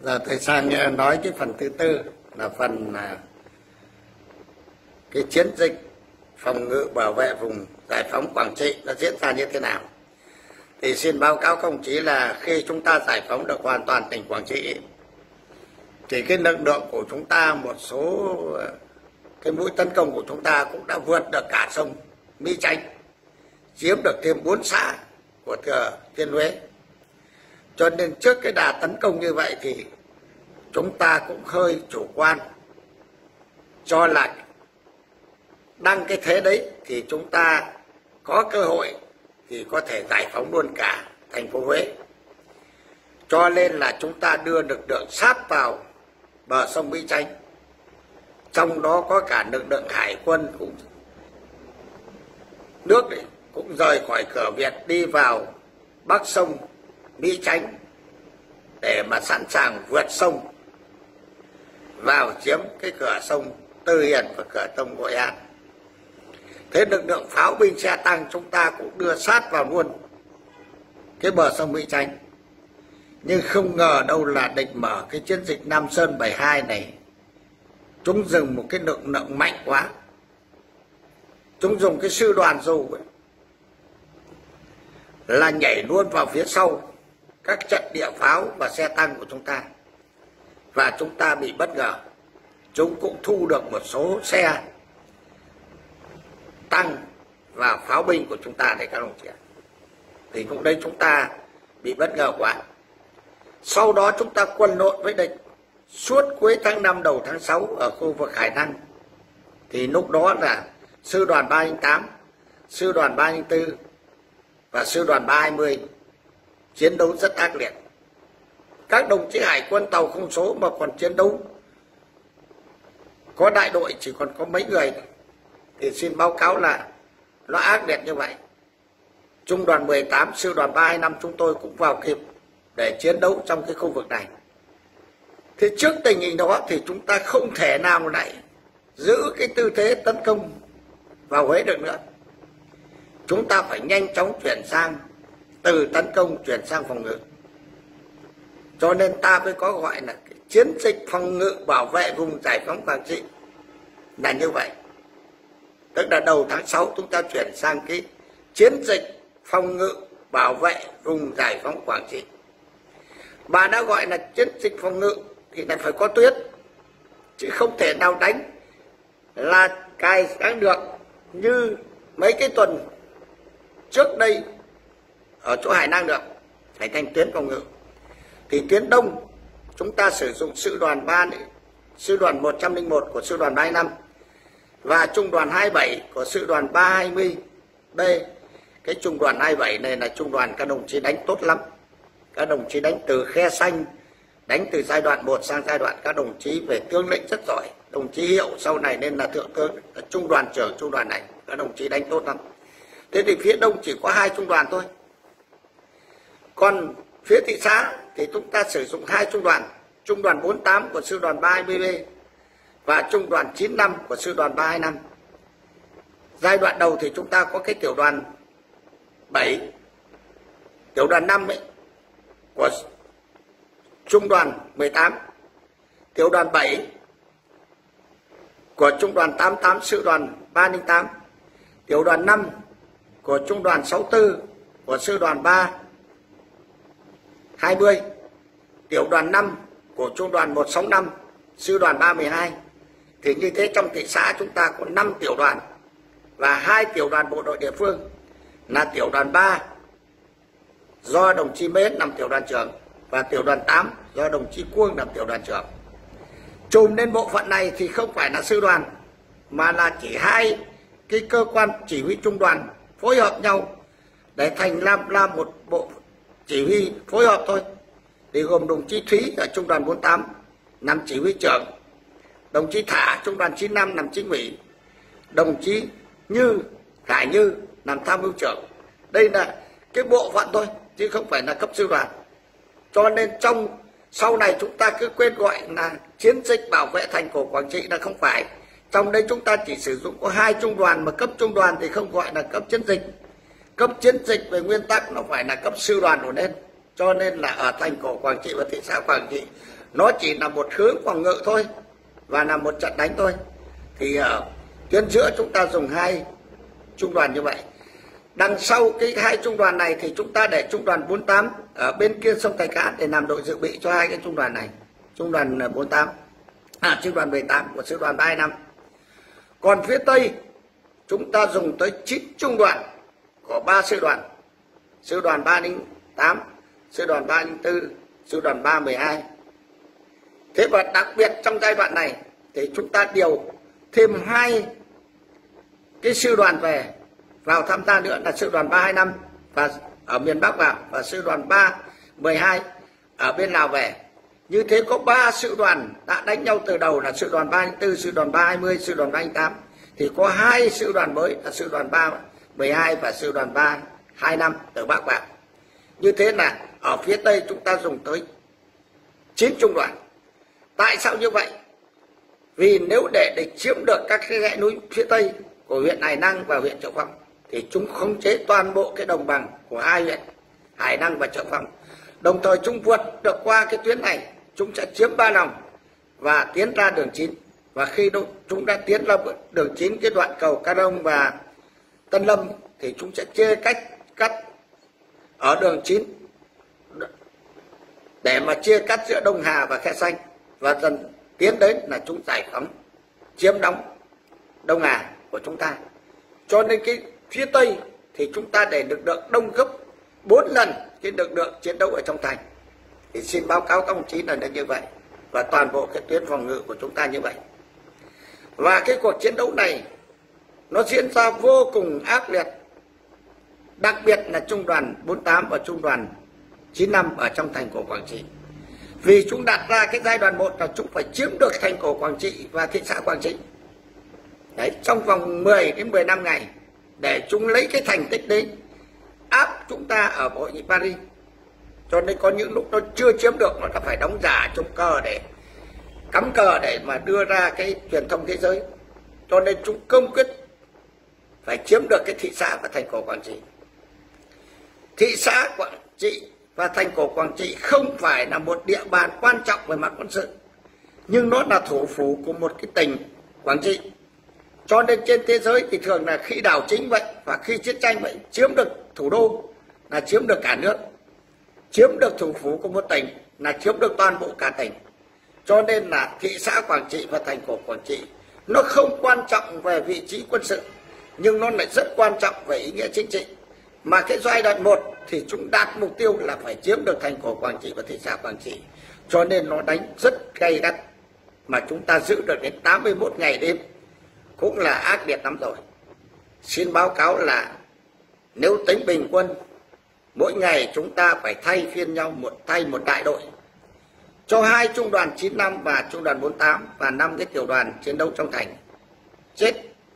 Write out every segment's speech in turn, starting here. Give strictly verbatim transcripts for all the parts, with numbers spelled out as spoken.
Giờ tôi sang nói cái phần thứ tư là phần là cái chiến dịch phòng ngự bảo vệ vùng giải phóng Quảng Trị nó diễn ra như thế nào. Thì xin báo cáo công chí là khi chúng ta giải phóng được hoàn toàn tỉnh Quảng Trị thì cái lực lượng của chúng ta, một số cái mũi tấn công của chúng ta cũng đã vượt được cả sông Mỹ Chánh, chiếm được thêm bốn xã của Thừa Thiên Huế. Cho nên trước cái đà tấn công như vậy thì chúng ta cũng hơi chủ quan, cho là đăng cái thế đấy thì chúng ta có cơ hội thì có thể giải phóng luôn cả thành phố Huế. Cho nên là chúng ta đưa lực lượng sát vào bờ sông Mỹ Chánh, trong đó có cả lực lượng hải quân cũng nước đấy, cũng rời khỏi cửa Việt đi vào bắc sông Mỹ Chánh để mà sẵn sàng vượt sông vào chiếm cái cửa sông Tư Hiền và cửa sông Hội An. Thế lực lượng pháo binh xe tăng chúng ta cũng đưa sát vào luôn cái bờ sông Mỹ Chánh. Nhưng không ngờ đâu là định mở cái chiến dịch Nam Sơn bảy hai này, chúng dùng một cái lực lượng mạnh quá. Chúng dùng cái sư đoàn dù ấy, là nhảy luôn vào phía sau các trận địa pháo và xe tăng của chúng ta, và chúng ta bị bất ngờ. Chúng cũng thu được một số xe tăng và pháo binh của chúng ta để các đồng chí. Thì lúc đấy chúng ta bị bất ngờ quá. Sau đó chúng ta quần lộn với địch suốt cuối tháng năm đầu tháng sáu ở khu vực Hải Năng. Thì lúc đó là sư đoàn ba không tám, sư đoàn ba không bốn và sư đoàn ba hai mươi chiến đấu rất ác liệt. Các đồng chí hải quân tàu không số mà còn chiến đấu, có đại đội chỉ còn có mấy người, thì xin báo cáo là nó ác liệt như vậy. Trung đoàn mười tám, sư đoàn ba hai năm chúng tôi cũng vào kịp để chiến đấu trong cái khu vực này. Thì trước tình hình đó thì chúng ta không thể nào lại giữ cái tư thế tấn công vào Huế được nữa. Chúng ta phải nhanh chóng chuyển sang, từ tấn công chuyển sang phòng ngự. Cho nên ta mới có gọi là cái chiến dịch phòng ngự bảo vệ vùng giải phóng Quảng Trị là như vậy. Tức là đầu tháng sáu chúng ta chuyển sang cái chiến dịch phòng ngự bảo vệ vùng giải phóng Quảng Trị. Bà đã gọi là chiến dịch phòng ngự thì lại phải có tuyết, chứ không thể nào đánh là cài sáng được như mấy cái tuần trước đây ở chỗ Hải Năng được, phải thành tuyến phòng ngự. Thì tuyến đông chúng ta sử dụng sư đoàn ba, sư đoàn một không một của sư đoàn ba năm và trung đoàn hai mươi bảy của sư đoàn ba hai mươi B. Cái trung đoàn hai mươi bảy này là trung đoàn các đồng chí đánh tốt lắm. Các đồng chí đánh từ Khe Xanh, đánh từ giai đoạn một sang giai đoạn, các đồng chí về tướng lĩnh rất giỏi. Đồng chí Hiệu sau này nên là thượng tướng, là trung đoàn trưởng trung đoàn này, các đồng chí đánh tốt lắm. Thế thì phía đông chỉ có hai trung đoàn thôi. Còn phía thị xã thì chúng ta sử dụng hai trung đoàn, trung đoàn bốn tám của sư đoàn ba hai mươi B và trung đoàn chín năm của sư đoàn ba hai năm. Giai đoạn đầu thì chúng ta có cái tiểu đoàn bảy, tiểu đoàn năm ấy, của trung đoàn mười tám, tiểu đoàn bảy của trung đoàn tám mươi tám sư đoàn ba không tám, tiểu đoàn năm của trung đoàn sáu mươi tư của sư đoàn ba hai mươi, tiểu đoàn năm của trung đoàn một sáu năm sư đoàn ba mười hai. Thì như thế trong thị xã chúng ta có năm tiểu đoàn và hai tiểu đoàn bộ đội địa phương là tiểu đoàn ba do đồng chí Mến làm tiểu đoàn trưởng và tiểu đoàn tám do đồng chí Cuông làm tiểu đoàn trưởng. Trùm lên bộ phận này thì không phải là sư đoàn mà là chỉ hai cái cơ quan chỉ huy trung đoàn phối hợp nhau để thành làm làm một bộ chỉ huy phối hợp thôi. Thì gồm đồng chí Thúy ở trung đoàn bốn tám làm chỉ huy trưởng, đồng chí Thả trung đoàn chín năm làm chính ủy, đồng chí Như Khải Như làm tham mưu trưởng. Đây là cái bộ phận thôi chứ không phải là cấp sư đoàn. Cho nên trong sau này chúng ta cứ quên gọi là chiến dịch bảo vệ thành cổ Quảng Trị là không phải. Trong đây chúng ta chỉ sử dụng có hai trung đoàn, mà cấp trung đoàn thì không gọi là cấp chiến dịch. Cấp chiến dịch về nguyên tắc nó phải là cấp sư đoàn đổ lên. cho nên là ở thành cổ Quảng Trị và thị xã Quảng Trị nó chỉ là một hướng phòng ngự thôi và là một trận đánh thôi. Thì ở tuyến giữa chúng ta dùng hai trung đoàn như vậy. Đằng sau cái hai trung đoàn này thì chúng ta để trung đoàn bốn mươi tám ở bên kia sông Thạch Hãn để làm đội dự bị cho hai cái trung đoàn này. Trung đoàn bốn mươi tám, à trung đoàn mười tám của sư đoàn ba hai năm. Còn phía Tây chúng ta dùng tới chín trung đoàn của ba sư đoàn. Sư đoàn ba không tám, sư đoàn ba không bốn, sư đoàn ba một hai. Thế và đặc biệt trong giai đoạn này thì chúng ta điều thêm hai cái sư đoàn về vào tham gia nữa là sư đoàn ba hai năm và ở miền Bắc vào, và sư đoàn ba một hai ở bên Lào về. Như thế có ba sư đoàn đã đánh nhau từ đầu là sư đoàn ba không bốn, sư đoàn ba hai mươi, sư đoàn ba không tám. Thì có hai sư đoàn mới là sư đoàn ba một hai và sư đoàn ba hai năm từ Bắc vào. Như thế là ở phía Tây chúng ta dùng tới chín trung đoàn. Tại sao như vậy? Vì nếu để địch chiếm được các cái dãy núi phía Tây của huyện Hải Năng và huyện Triệu Phong thì chúng khống chế toàn bộ cái đồng bằng của hai huyện Hải Năng và Triệu Phong. Đồng thời chúng vượt được qua cái tuyến này, chúng sẽ chiếm Ba Lòng và tiến ra đường chín. Và khi chúng đã tiến ra đường chín, cái đoạn cầu Ca Đông và Tân Lâm thì chúng sẽ chia cách cắt ở đường chín để mà chia cắt giữa Đông Hà và Khe Xanh, và dần tiến đến là chúng giải phóng chiếm đóng Đông Hà của chúng ta. Cho nên cái phía Tây thì chúng ta để lực lượng đông gấp bốn lần cái lực lượng chiến đấu ở trong thành. Thì xin báo cáo các đồng chí là như vậy, và toàn bộ cái tuyến phòng ngự của chúng ta như vậy. Và cái cuộc chiến đấu này nó diễn ra vô cùng ác liệt, đặc biệt là trung đoàn bốn mươi tám và trung đoàn chín mươi lăm ở trong thành cổ Quảng Trị. Vì chúng đặt ra cái giai đoạn một là chúng phải chiếm được thành cổ Quảng Trị và thị xã Quảng Trị đấy, trong vòng mười đến mười lăm ngày, để chúng lấy cái thành tích đấy áp chúng ta ở hội nghị Paris. Cho nên có những lúc nó chưa chiếm được, nó đã phải đóng giả trong cờ để cắm cờ để mà đưa ra cái truyền thông thế giới. Cho nên chúng công quyết phải chiếm được cái thị xã và thành cổ Quảng Trị. Thị xã Quảng Trị và thành cổ Quảng Trị không phải là một địa bàn quan trọng về mặt quân sự, nhưng nó là thủ phủ của một cái tỉnh Quảng Trị. Cho nên trên thế giới thì thường là khi đảo chính vậy và khi chiến tranh vậy, chiếm được thủ đô là chiếm được cả nước, chiếm được thủ phủ của một tỉnh là chiếm được toàn bộ cả tỉnh. Cho nên là thị xã Quảng Trị và thành cổ Quảng Trị nó không quan trọng về vị trí quân sự, nhưng nó lại rất quan trọng về ý nghĩa chính trị. Mà cái giai đoạn một thì chúng đạt mục tiêu là phải chiếm được thành cổ Quảng Trị và thị xã Quảng Trị. Cho nên nó đánh rất gay gắt, mà chúng ta giữ được đến tám mươi mốt ngày đêm cũng là ác liệt lắm rồi. Xin báo cáo là nếu tính bình quân, mỗi ngày chúng ta phải thay phiên nhau một thay một đại đội cho hai trung đoàn chín mươi lăm và trung đoàn bốn mươi tám và năm cái tiểu đoàn chiến đấu trong thành, chết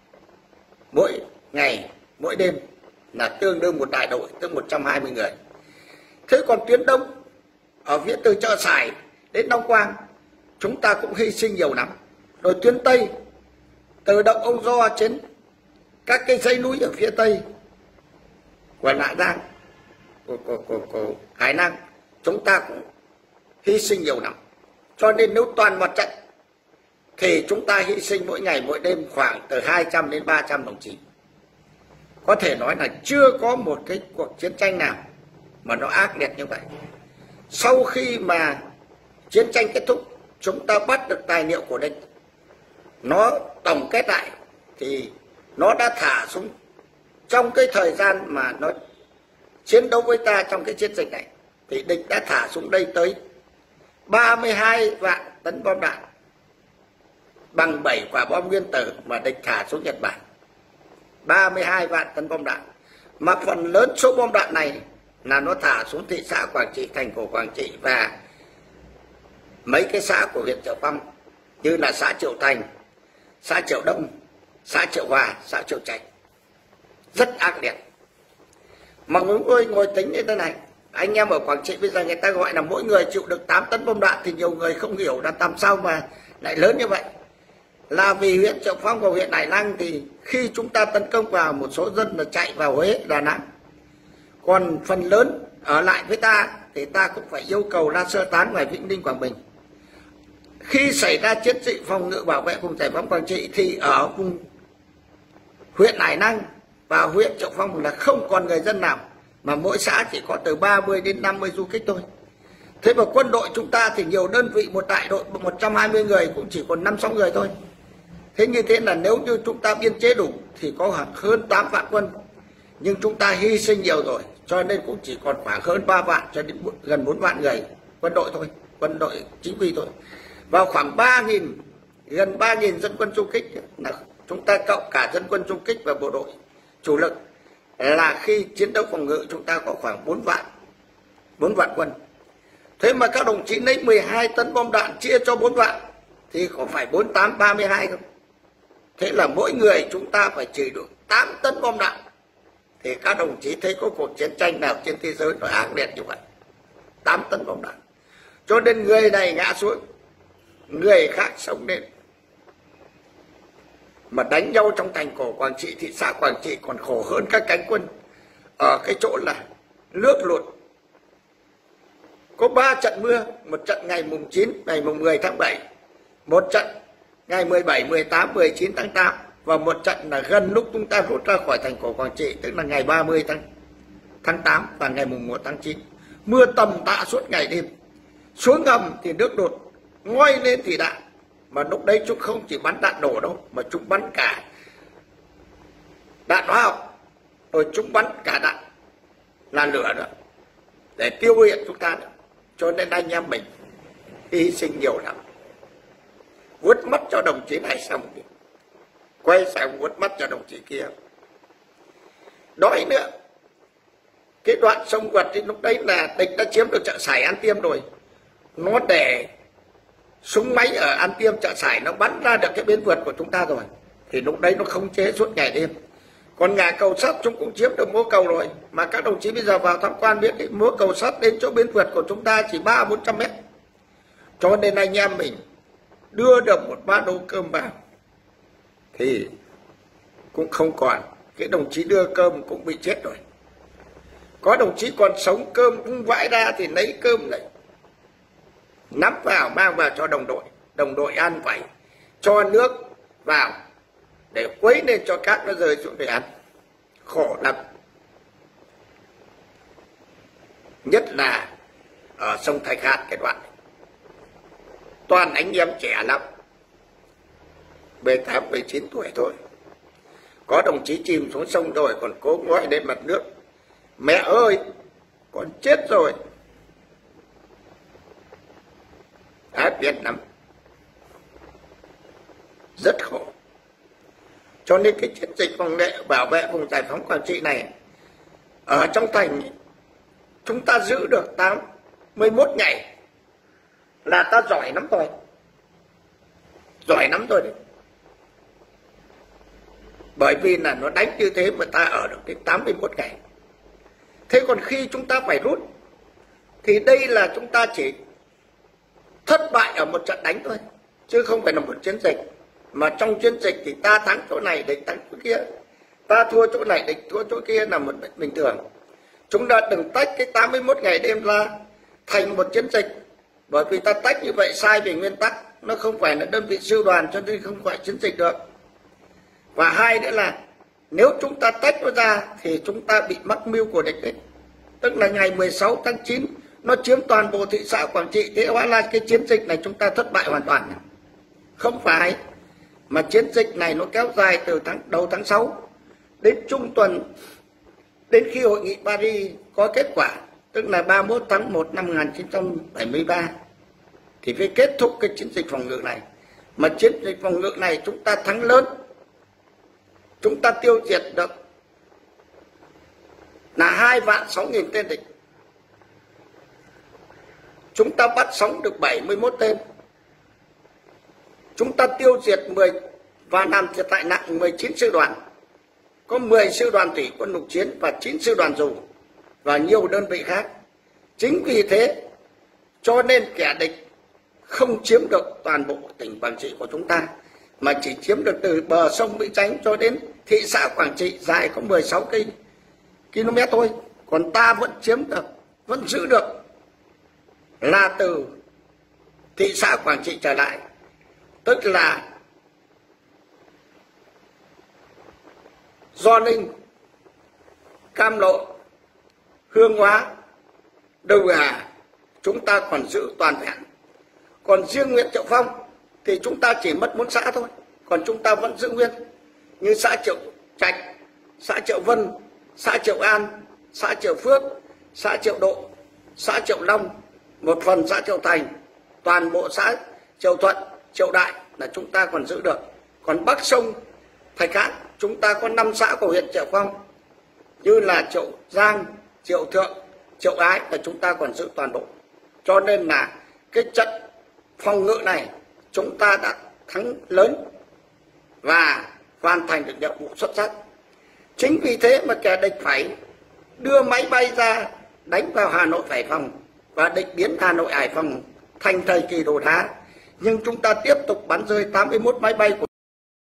mỗi ngày mỗi đêm là tương đương một đại đội, tức một trăm hai mươi người. Thế còn tuyến đông ở phía từ Chợ Sải đến Long Quang chúng ta cũng hy sinh nhiều lắm. Rồi tuyến Tây từ động Ông Do trên các cái dãy núi ở phía Tây của Lạng Giang, của, của, của, của Hải Năng, chúng ta cũng hy sinh nhiều lắm. Cho nên nếu toàn mặt trận thì chúng ta hy sinh mỗi ngày mỗi đêm khoảng từ hai trăm đến ba trăm đồng chí. Có thể nói là chưa có một cái cuộc chiến tranh nào mà nó ác liệt như vậy. Sau khi mà chiến tranh kết thúc, chúng ta bắt được tài liệu của địch, nó tổng kết lại thì nó đã thả súng trong cái thời gian mà nó chiến đấu với ta trong cái chiến dịch này, thì địch đã thả súng đây tới ba mươi hai vạn tấn bom đạn, bằng bảy quả bom nguyên tử mà địch thả xuống Nhật Bản. Ba mươi hai vạn tấn bom đạn, mà phần lớn số bom đạn này là nó thả xuống thị xã Quảng Trị, thành cổ Quảng Trị và mấy cái xã của huyện Triệu Phong, như là xã Triệu Thành, xã Triệu Đông, xã Triệu Hòa, xã Triệu Trạch. Rất ác liệt. Mà ngồi ngồi, ngồi tính như thế này, anh em ở Quảng Trị bây giờ người ta gọi là mỗi người chịu được tám tấn bom đạn, thì nhiều người không hiểu là làm sao mà lại lớn như vậy. Là vì huyện Triệu Phong và huyện Hải Năng thì khi chúng ta tấn công vào, một số dân là chạy vào Huế, Đà Nẵng, còn phần lớn ở lại với ta thì ta cũng phải yêu cầu ra sơ tán ngoài Vĩnh Ninh, Quảng Bình. Khi xảy ra chiến dịch phòng ngự bảo vệ vùng giải phóng Quảng Trị thì ở vùng huyện Hải Năng và huyện Triệu Phong là không còn người dân nào, mà mỗi xã chỉ có từ ba mươi đến năm mươi du kích thôi. Thế mà quân đội chúng ta thì nhiều đơn vị, một đại đội một trăm hai mươi người cũng chỉ còn năm sáu người thôi. Thế như thế là nếu như chúng ta biên chế đủ thì có khoảng hơn tám vạn quân. Nhưng chúng ta hy sinh nhiều rồi, cho nên cũng chỉ còn khoảng hơn ba vạn cho đến gần bốn vạn người quân đội thôi, quân đội chính quy thôi. Vào khoảng ba nghìn, gần ba nghìn dân quân xung kích là chúng ta cộng cả dân quân xung kích và bộ đội chủ lực, là khi chiến đấu phòng ngự chúng ta có khoảng bốn vạn, bốn vạn quân. Thế mà các đồng chí lấy mười hai tấn bom đạn chia cho bốn vạn thì có phải bốn tám ba mươi hai không? Thế là mỗi người chúng ta phải chỉ được tám tấn bom đạn. Thì các đồng chí thấy có cuộc chiến tranh nào trên thế giới nó ác liệt như vậy? tám tấn bom đạn. Cho nên người này ngã xuống, người khác sống lên. Mà đánh nhau trong thành cổ Quảng Trị, thị xã Quảng Trị còn khổ hơn các cánh quân ở cái chỗ là nước lụt. Có ba trận mưa, một trận ngày mùng chín, ngày mùng mười tháng bảy, một trận ngày mười bảy, mười tám, mười chín tháng tám, và một trận là gần lúc chúng ta rút ra khỏi thành cổ Quảng Trị, tức là ngày ba mươi tháng tám và ngày mùng một tháng chín. Mưa tầm tạ suốt ngày đêm. Xuống ngầm thì nước đột, ngoi lên thì đạn. Mà lúc đấy chúng không chỉ bắn đạn nổ đâu, mà chúng bắn cả đạn hóa học, rồi chúng bắn cả đạn là lửa nữa để tiêu diệt chúng ta nữa. Cho nên anh em mình hy sinh nhiều lắm. Vuốt mắt cho đồng chí này xong thì quay sang vuốt mắt cho đồng chí kia. Đói nữa. Cái đoạn sông Quật thì lúc đấy là địch đã chiếm được Chợ Sải, An Tiêm rồi. Nó để súng máy ở An Tiêm, Chợ Sải nó bắn ra được cái bến vượt của chúng ta rồi. Thì lúc đấy nó khống chế suốt ngày đêm. Còn nhà cầu sắt chúng cũng chiếm được mố cầu rồi. Mà các đồng chí bây giờ vào tham quan biết cái mố cầu sắt đến chỗ bến vượt của chúng ta chỉ ba bốn trăm mét. Cho nên anh em mình đưa được một ba đô cơm vào thì cũng không còn. Cái đồng chí đưa cơm cũng bị chết rồi. Có đồng chí còn sống cơm cũng vãi ra thì lấy cơm này nắp vào mang vào cho đồng đội. Đồng đội ăn vậy, cho nước vào để quấy lên cho cát nó rơi xuống để ăn. Khổ lắm. Nhất là ở sông Thạch Hạt cái đoạn này. Toàn anh em trẻ lắm, mười tám, mười chín tuổi thôi. Có đồng chí chìm xuống sông rồi còn cố ngoi lên mặt nước. Mẹ ơi, con chết rồi. Ác liệt lắm, rất khổ. Cho nên cái chiến dịch phòng vệ bảo vệ vùng giải phóng Quảng Trị này ở trong thành chúng ta giữ được tám mươi mốt ngày là ta giỏi lắm rồi. Giỏi lắm rồi đấy. Bởi vì là nó đánh như thế mà ta ở được đến tám mươi mốt ngày. Thế còn khi chúng ta phải rút thì đây là chúng ta chỉ thất bại ở một trận đánh thôi, chứ không phải là một chiến dịch. Mà trong chiến dịch thì ta thắng chỗ này, địch thắng chỗ kia, ta thua chỗ này, địch thua chỗ kia là một bệnh bình thường. Chúng ta đừng tách cái tám mươi mốt ngày đêm ra thành một chiến dịch. Bởi vì ta tách như vậy sai về nguyên tắc. Nó không phải là đơn vị sư đoàn, cho nên không phải chiến dịch được. Và hai nữa là nếu chúng ta tách nó ra thì chúng ta bị mắc mưu của địch đấy. Tức là ngày mười sáu tháng chín nó chiếm toàn bộ thị xã Quảng Trị. Thế hóa là cái chiến dịch này chúng ta thất bại hoàn toàn. Không phải. Mà chiến dịch này nó kéo dài từ tháng đầu tháng sáu đến trung tuần, đến khi hội nghị Paris có kết quả, tức là ba mươi mốt tháng một năm một nghìn chín trăm bảy mươi ba thì phải kết thúc cái chiến dịch phòng ngự này. Mà chiến dịch phòng ngự này chúng ta thắng lớn, chúng ta tiêu diệt được là hai vạn sáu nghìn tên địch, chúng ta bắt sống được bảy mươi mốt tên, chúng ta tiêu diệt mười và làm thiệt hại nặng mười chín sư đoàn, có mười sư đoàn thủy quân lục chiến và chín sư đoàn dù và nhiều đơn vị khác. Chính vì thế cho nên kẻ địch không chiếm được toàn bộ tỉnh Quảng Trị của chúng ta, mà chỉ chiếm được từ bờ sông Mỹ Chánh cho đến thị xã Quảng Trị dài có mười sáu ki lô mét thôi. Còn ta vẫn chiếm được, vẫn giữ được là từ thị xã Quảng Trị trở lại, tức là Gio Linh, Cam Lộ, Hương Hóa, Đầu Hà chúng ta còn giữ toàn vẹn. Còn riêng huyện Triệu Phong thì chúng ta chỉ mất bốn xã thôi, còn chúng ta vẫn giữ nguyên, như xã Triệu Trạch, xã Triệu Vân, xã Triệu An, xã Triệu Phước, xã Triệu Độ, xã Triệu Long, một phần xã Triệu Thành, toàn bộ xã Triệu Thuận, Triệu Đại là chúng ta còn giữ được. Còn Bắc sông Thạch Hãn chúng ta có năm xã của huyện Triệu Phong, như là Triệu Giang, Triệu Thượng, Triệu Ái là chúng ta còn giữ toàn bộ. Cho nên là cái trận phòng ngự này chúng ta đã thắng lớn và hoàn thành được nhiệm vụ xuất sắc. Chính vì thế mà kẻ địch phải đưa máy bay ra đánh vào Hà Nội, Hải Phòng và định biến Hà Nội, Hải Phòng thành thời kỳ đồ đá. Nhưng chúng ta tiếp tục bắn rơi tám mươi mốt máy bay của